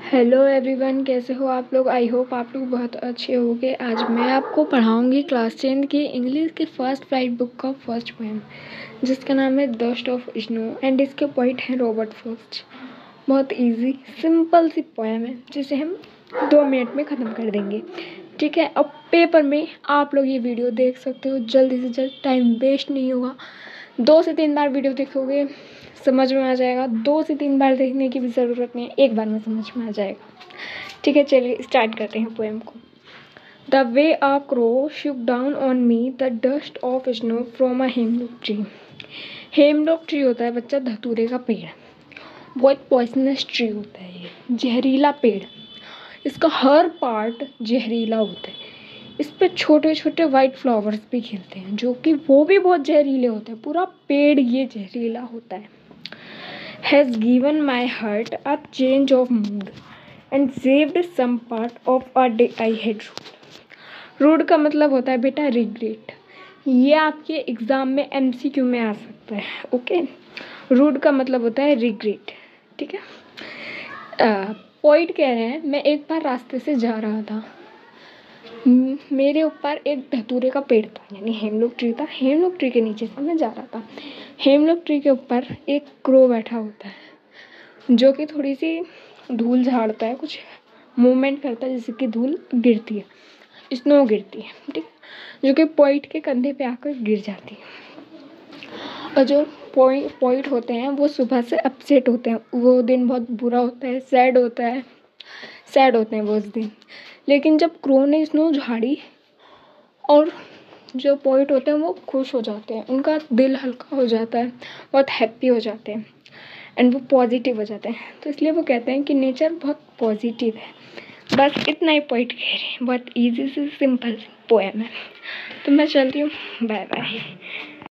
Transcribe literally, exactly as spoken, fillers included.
Hello everyone, कैसे हो आप लोग। आई होप आप लोग बहुत अच्छे होंगे। आज मैं आपको पढ़ाऊंगी क्लास टेंथ की इंग्लिश की फर्स्ट फ्लाइट बुक का फर्स्ट पोएम, जिसका नाम है डस्ट ऑफ स्नो एंड इसके पोइट हैं रॉबर्ट फ्रॉस्ट। बहुत इजी सिंपल सी पोएम है जिसे हम दो मिनट में ख़त्म कर देंगे। ठीक है, अब पेपर में आप लोग ये वीडियो देख सकते हो जल्दी से जल्द, टाइम वेस्ट नहीं होगा। दो से तीन बार वीडियो देखोगे समझ में आ जाएगा। दो से तीन बार देखने की भी ज़रूरत नहीं है, एक बार में समझ में आ जाएगा। ठीक है, चलिए स्टार्ट करते हैं पोएम को। The way a crow shook down on me the dust of snow from a hemlock tree. Hemlock tree होता है बच्चा धतूरे का पेड़। बहुत पॉइजनस ट्री होता है, ये जहरीला पेड़। इसका हर पार्ट जहरीला होता है। इस पे छोटे छोटे वाइट फ्लावर्स भी खिलते हैं जो कि वो भी बहुत जहरीले होते हैं। पूरा पेड़ ये जहरीला होता है। Has given my heart a change of mood and saved some part of a day I had rude. Rude का मतलब होता है बेटा रिग्रेट। ये आपके एग्ज़ाम में एमसीक्यू में आ सकता है। ओके, रूड का मतलब होता है रिग्रेट। ठीक है, पोइट कह रहे हैं मैं एक बार रास्ते से जा रहा था, म- मेरे ऊपर एक धतूरे का पेड़ था, यानी हेमलॉक ट्री था। हेमलॉक ट्री के नीचे से मैं जा रहा था। हेमलॉक ट्री के ऊपर एक क्रो बैठा होता है जो कि थोड़ी सी धूल झाड़ता है, कुछ मूवमेंट करता है जिससे कि धूल गिरती है, स्नो गिरती है। ठीक है, जो कि पॉइंट के कंधे पे आकर गिर जाती है। और जो पॉइंट पॉइंट होते हैं वो सुबह से अपसेट होते हैं। वो दिन बहुत बुरा होता है, सैड होता है सैड होते हैं वो उस दिन। लेकिन जब क्रो ने स्नो झाड़ी और जो पॉइंट होते हैं वो खुश हो जाते हैं, उनका दिल हल्का हो जाता है, बहुत हैप्पी हो जाते हैं एंड वो पॉजिटिव हो जाते हैं। तो इसलिए वो कहते हैं कि नेचर बहुत पॉजिटिव है। बस इतना ही पॉइंट कह रहे हैं। बहुत इजी से सिंपल पोएम है। तो मैं चलती हूँ, बाय बाय।